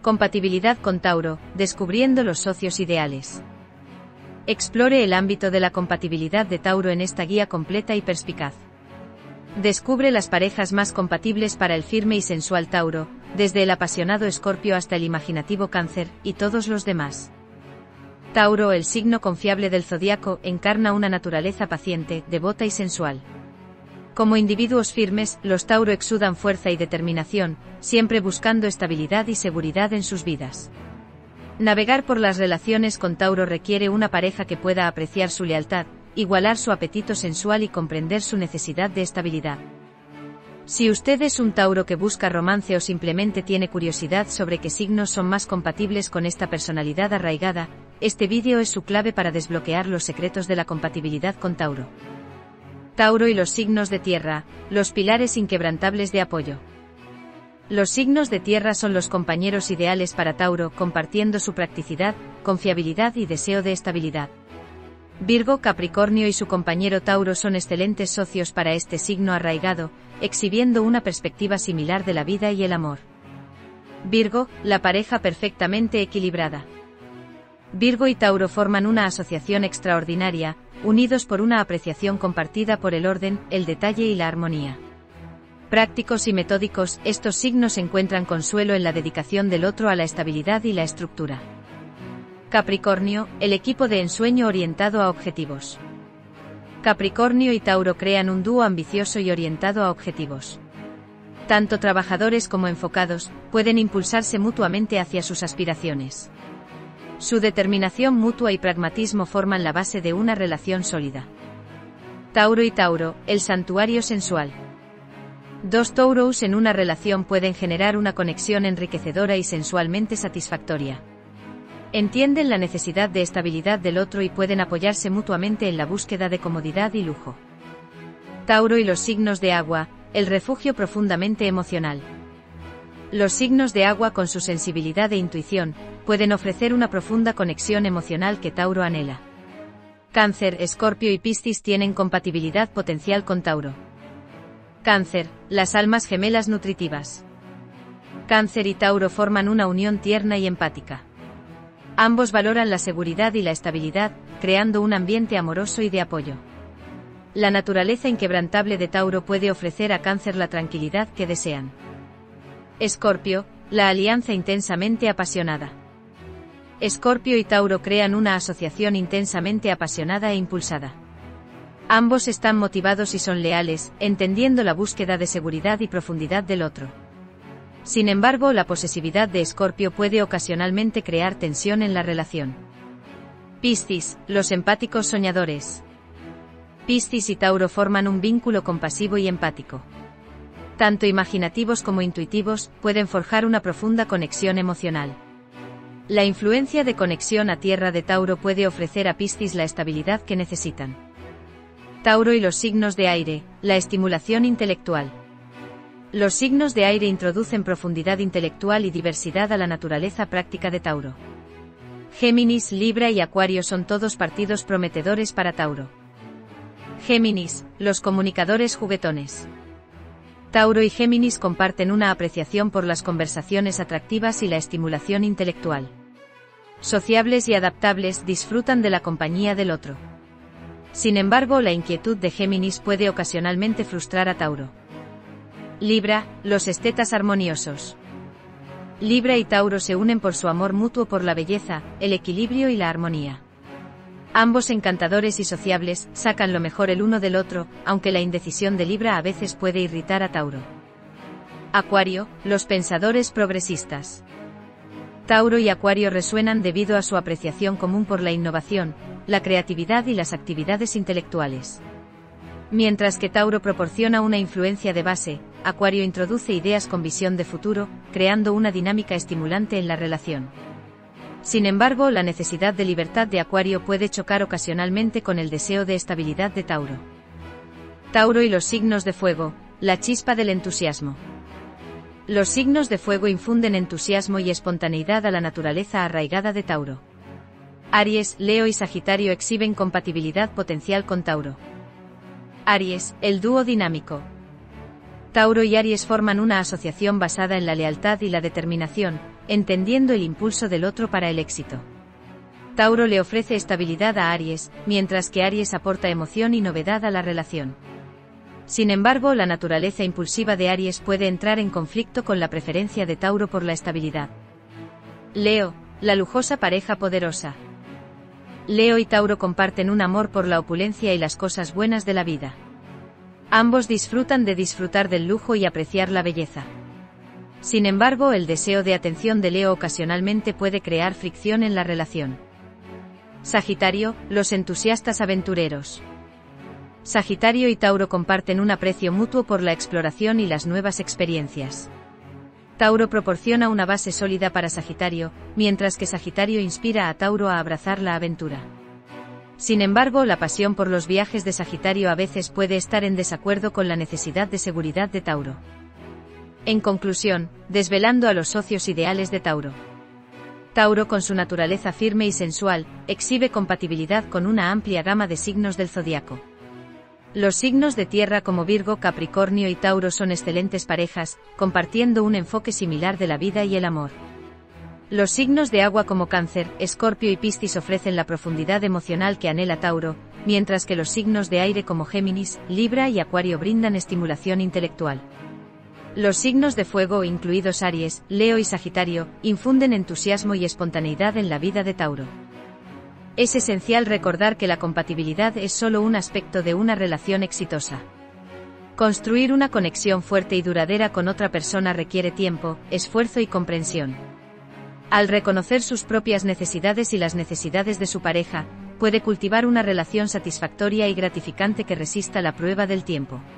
Compatibilidad con Tauro, descubriendo los socios ideales. Explore el ámbito de la compatibilidad de Tauro en esta guía completa y perspicaz. Descubre las parejas más compatibles para el firme y sensual Tauro, desde el apasionado Escorpio hasta el imaginativo Cáncer, y todos los demás. Tauro, el signo confiable del zodiaco, encarna una naturaleza paciente, devota y sensual. Como individuos firmes, los Tauro exudan fuerza y determinación, siempre buscando estabilidad y seguridad en sus vidas. Navegar por las relaciones con Tauro requiere una pareja que pueda apreciar su lealtad, igualar su apetito sensual y comprender su necesidad de estabilidad. Si usted es un Tauro que busca romance o simplemente tiene curiosidad sobre qué signos son más compatibles con esta personalidad arraigada, este vídeo es su clave para desbloquear los secretos de la compatibilidad con Tauro. Tauro y los signos de tierra, los pilares inquebrantables de apoyo. Los signos de tierra son los compañeros ideales para Tauro, compartiendo su practicidad, confiabilidad y deseo de estabilidad. Virgo, Capricornio y su compañero Tauro son excelentes socios para este signo arraigado, exhibiendo una perspectiva similar de la vida y el amor. Virgo, la pareja perfectamente equilibrada. Virgo y Tauro forman una asociación extraordinaria, unidos por una apreciación compartida por el orden, el detalle y la armonía. Prácticos y metódicos, estos signos encuentran consuelo en la dedicación del otro a la estabilidad y la estructura. Capricornio, el equipo de ensueño orientado a objetivos. Capricornio y Tauro crean un dúo ambicioso y orientado a objetivos. Tanto trabajadores como enfocados, pueden impulsarse mutuamente hacia sus aspiraciones. Su determinación mutua y pragmatismo forman la base de una relación sólida. Tauro y Tauro, el santuario sensual. Dos Tauros en una relación pueden generar una conexión enriquecedora y sensualmente satisfactoria. Entienden la necesidad de estabilidad del otro y pueden apoyarse mutuamente en la búsqueda de comodidad y lujo. Tauro y los signos de agua, el refugio profundamente emocional. Los signos de agua, con su sensibilidad e intuición, pueden ofrecer una profunda conexión emocional que Tauro anhela. Cáncer, Escorpio y Piscis tienen compatibilidad potencial con Tauro. Cáncer, las almas gemelas nutritivas. Cáncer y Tauro forman una unión tierna y empática. Ambos valoran la seguridad y la estabilidad, creando un ambiente amoroso y de apoyo. La naturaleza inquebrantable de Tauro puede ofrecer a Cáncer la tranquilidad que desean. Escorpio, la alianza intensamente apasionada. Escorpio y Tauro crean una asociación intensamente apasionada e impulsada. Ambos están motivados y son leales, entendiendo la búsqueda de seguridad y profundidad del otro. Sin embargo, la posesividad de Escorpio puede ocasionalmente crear tensión en la relación. Piscis, los empáticos soñadores. Piscis y Tauro forman un vínculo compasivo y empático. Tanto imaginativos como intuitivos, pueden forjar una profunda conexión emocional. La influencia de conexión a tierra de Tauro puede ofrecer a Piscis la estabilidad que necesitan. Tauro y los signos de aire, la estimulación intelectual. Los signos de aire introducen profundidad intelectual y diversidad a la naturaleza práctica de Tauro. Géminis, Libra y Acuario son todos partidos prometedores para Tauro. Géminis, los comunicadores juguetones. Tauro y Géminis comparten una apreciación por las conversaciones atractivas y la estimulación intelectual. Sociables y adaptables, disfrutan de la compañía del otro. Sin embargo, la inquietud de Géminis puede ocasionalmente frustrar a Tauro. Libra, los estetas armoniosos. Libra y Tauro se unen por su amor mutuo por la belleza, el equilibrio y la armonía. Ambos encantadores y sociables, sacan lo mejor el uno del otro, aunque la indecisión de Libra a veces puede irritar a Tauro. Acuario, los pensadores progresistas. Tauro y Acuario resuenan debido a su apreciación común por la innovación, la creatividad y las actividades intelectuales. Mientras que Tauro proporciona una influencia de base, Acuario introduce ideas con visión de futuro, creando una dinámica estimulante en la relación. Sin embargo, la necesidad de libertad de Acuario puede chocar ocasionalmente con el deseo de estabilidad de Tauro. Tauro y los signos de fuego, la chispa del entusiasmo. Los signos de fuego infunden entusiasmo y espontaneidad a la naturaleza arraigada de Tauro. Aries, Leo y Sagitario exhiben compatibilidad potencial con Tauro. Aries, el dúo dinámico. Tauro y Aries forman una asociación basada en la lealtad y la determinación, entendiendo el impulso del otro para el éxito. Tauro le ofrece estabilidad a Aries, mientras que Aries aporta emoción y novedad a la relación. Sin embargo, la naturaleza impulsiva de Aries puede entrar en conflicto con la preferencia de Tauro por la estabilidad. Leo, la lujosa pareja poderosa. Leo y Tauro comparten un amor por la opulencia y las cosas buenas de la vida. Ambos disfrutan de disfrutar del lujo y apreciar la belleza. Sin embargo, el deseo de atención de Leo ocasionalmente puede crear fricción en la relación. Sagitario, los entusiastas aventureros. Sagitario y Tauro comparten un aprecio mutuo por la exploración y las nuevas experiencias. Tauro proporciona una base sólida para Sagitario, mientras que Sagitario inspira a Tauro a abrazar la aventura. Sin embargo, la pasión por los viajes de Sagitario a veces puede estar en desacuerdo con la necesidad de seguridad de Tauro. En conclusión, desvelando a los socios ideales de Tauro. Tauro, con su naturaleza firme y sensual, exhibe compatibilidad con una amplia gama de signos del zodiaco. Los signos de tierra como Virgo, Capricornio y Tauro son excelentes parejas, compartiendo un enfoque similar de la vida y el amor. Los signos de agua como Cáncer, Escorpio y Piscis ofrecen la profundidad emocional que anhela Tauro, mientras que los signos de aire como Géminis, Libra y Acuario brindan estimulación intelectual. Los signos de fuego, incluidos Aries, Leo y Sagitario, infunden entusiasmo y espontaneidad en la vida de Tauro. Es esencial recordar que la compatibilidad es solo un aspecto de una relación exitosa. Construir una conexión fuerte y duradera con otra persona requiere tiempo, esfuerzo y comprensión. Al reconocer sus propias necesidades y las necesidades de su pareja, puede cultivar una relación satisfactoria y gratificante que resista la prueba del tiempo.